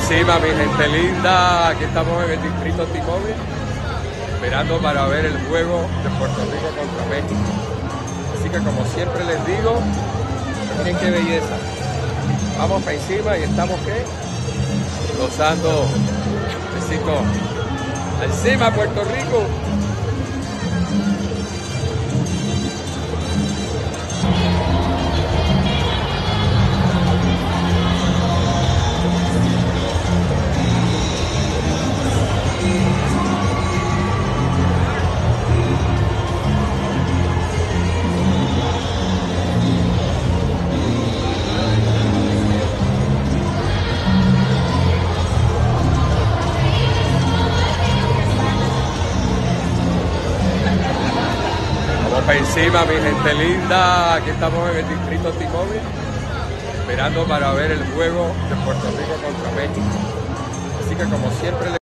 encima, mi gente linda. Aquí estamos en el distrito T-Mobile, esperando para ver el juego de Puerto Rico contra México. Así que, como siempre les digo, miren qué belleza. Vamos para encima y estamos, ¿qué? Gozando. Besito. Encima, Puerto Rico. Para encima, mi gente linda. Aquí estamos en el distrito T-Mobile, esperando para ver el juego de Puerto Rico contra México. Así que, como siempre les